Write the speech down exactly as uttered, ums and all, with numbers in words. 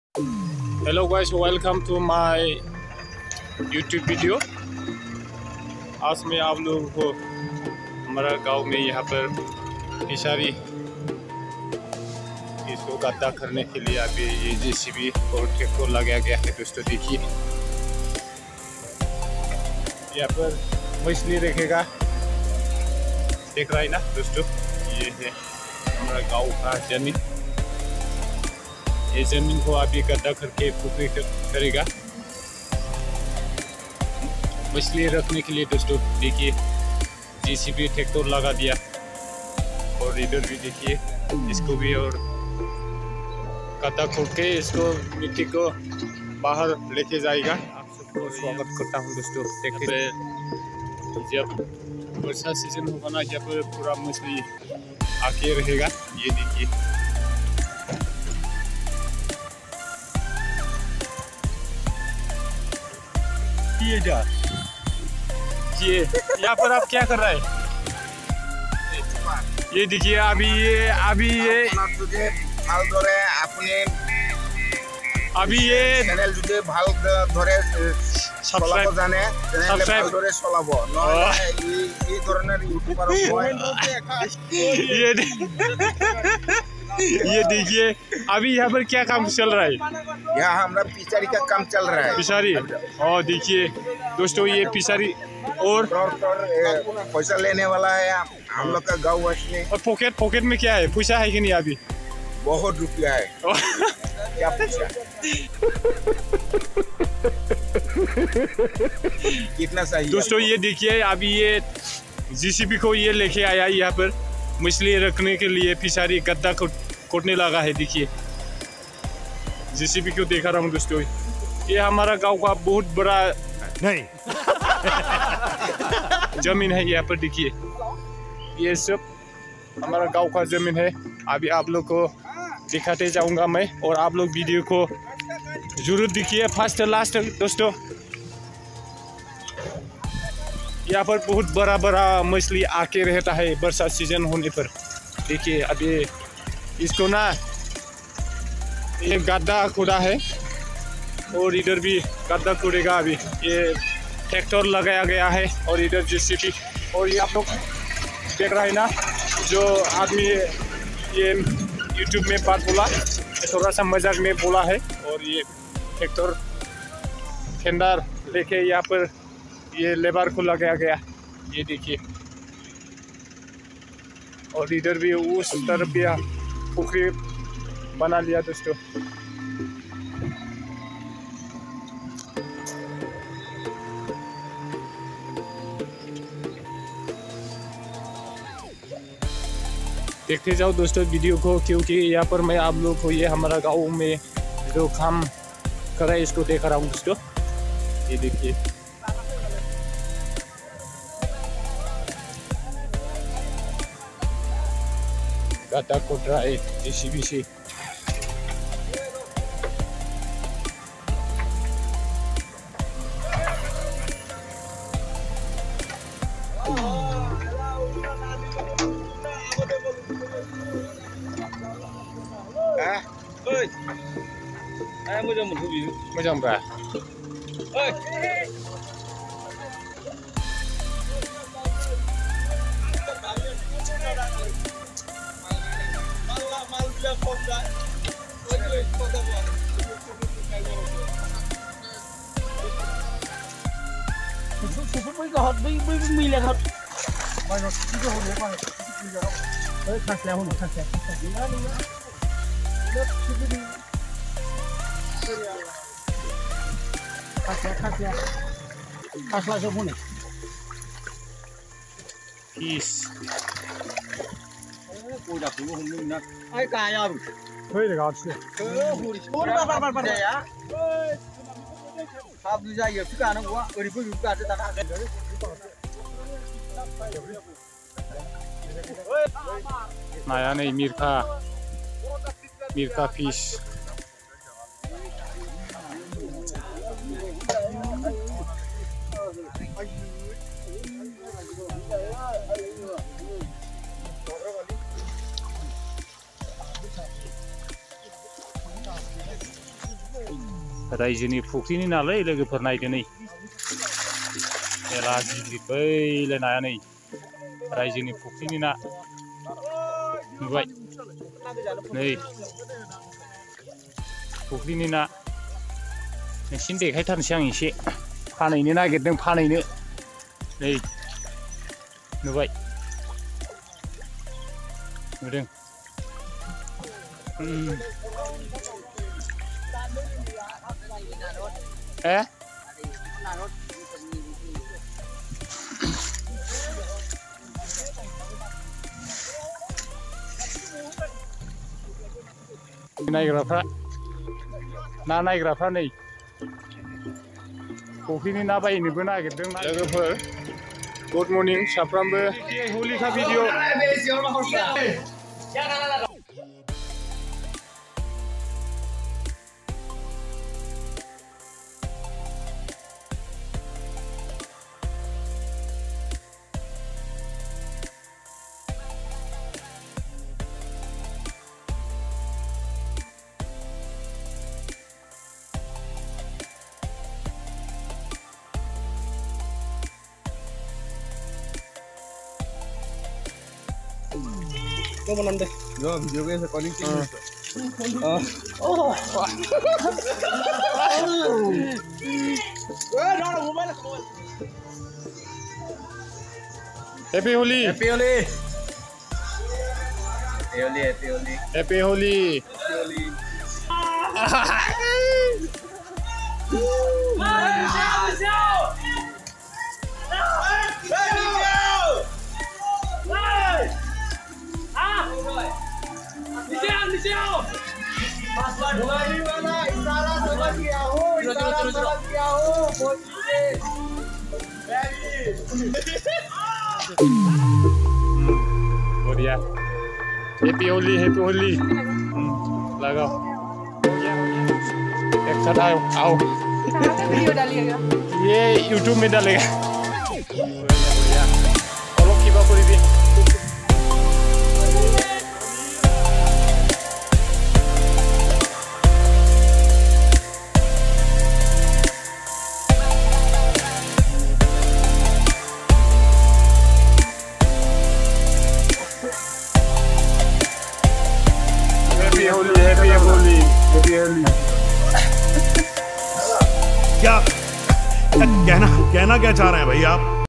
Hello guys, welcome to my YouTube video. आज मैं आप लोगों को हमारा गांव में यहाँ पर फिशरी इसको गड्ढा करने के लिए अभी ये जेसीबी और ट्रैक्टर लगाया गया है। दोस्तों देखिए, यहाँ पर मछली रखेगा, देख रहा है ना दोस्तों। ये है हमारा गांव का जमीन। ये जमीन को अभी गड्ढा करके पुख्री करेगा मछली रखने के लिए। दोस्तों देखिए, जेसीबी ट्रैक्टर लगा दिया और इधर भी देखिए इसको भी, और गड्ढा खोद के इसको मिट्टी को बाहर लेके जाएगा। आप सबको स्वागत करता हूँ दोस्तों। देखते जब वर्षा सीजन होगा ना, जब पूरा मछली आके रहेगा। ये देखिए, ये जा ये यहाँ पर आप क्या कर रहा है? ये देखिए, अभी ये अभी ये अपने अभी ये चैनल जुदे ভাল ধরে সাবস্ক্রাইব জানে চ্যানেলে ভাল ধরে চলাবো নয় এই ধরনের ইউটিউবার হয়। ये ये देखिए, अभी यहाँ पर क्या काम चल रहा है? यहाँ हमारा पिचरी का काम चल रहा है। फिशरी, और देखिए दोस्तों, ये फिशरी और पैसा लेने वाला है हम लोग का गाँव वासी। और पॉकेट पॉकेट में क्या है? पैसा है कि नहीं? अभी बहुत रुपया है। क्या पैसा कितना चाहिए दोस्तों? ये देखिए, अभी ये जेसीबी को ये लेके आया यहाँ पर मछली रखने के लिए। फिशरी गड्ढा खोदने लगा है। देखिए, जेसीबी को देखा रहा हूँ दोस्तों। ये हमारा गांव का बहुत बड़ा नहीं जमीन है। यहाँ पर देखिए, ये सब हमारा गांव का जमीन है। अभी आप लोग को दिखाते जाऊंगा मैं, और आप लोग वीडियो को जरूर देखिए फर्स्ट लास्ट दोस्तों। यहाँ पर बहुत बड़ा बड़ा मछली आके रहता है वर्षा सीजन होने पर। देखिए, अभी इसको ना ये गड्ढा खोदा है, और इधर भी गड्ढा खोदेगा। अभी ये ट्रैक्टर लगाया गया है, और इधर जेसीबी। और ये आप लोग देख रहे हैं ना, जो आदमी ये यूट्यूब में बात बोला, थोड़ा सा मजाक में बोला है। और ये ट्रैक्टर खेंदार लेके यहाँ पर ये लेबर को लगाया गया। ये देखिए, और इधर भी उस तरफ भी पुख्री बना लिया दोस्तों। देखते जाओ दोस्तों वीडियो को, क्योंकि यहाँ पर मैं आप लोग को ये हमारा गाँव में जो काम कर रहा है इसको देख रहा हूँ दोस्तों। ये देखिए, गड्ढा खोद रहा है जेसीबी से। मोजां ब्रा Peace. Ai cài à? Thôi được rồi. Bốn ba ba ba ba này á. Sao đi ra giờ tất cả nó quá. Ở đi cứ cả tất cả. Naya nih Mirka. Mirka fish. रायजोनि फुख्रिनि नालाय लोगोफोर नायदो नै मेला गिदिर बैलाय नाया नै रायजोनि फुख्रिनि ना नुबाय नै फुख्रिनि ना नोंसिनो देखायथारनोसै आं एसे फानहैनो नागिरदों फानहैनो नै नुबाय नुदों ए नायग्राफ्रा ना नायग्राफ्रा नै फुख्रिनि ना बायनोबो नागिरदों लोगोफोर गुड मर्निं साफ्रामबो हलिका भिडिअ Kau menang deh. Yo, video ke recording sih. Oh. Oh. Eh, dah dah mobile mobile. Happy Holi. Happy Holi. Happy Holi, Happy Holi. Happy Holi. Happy Holi. बढ़िया हैप्पी होली हैप्पी होली लगाओ एक साथ आओ आओ video डालिएगा ये यूट्यूब में डालेगा बढ़िया फॉलो कीबा कर दी Happy Holi, Happy Holi, Happy Holi. क्या कहना कहना क्या चाह रहे हैं भाई आप?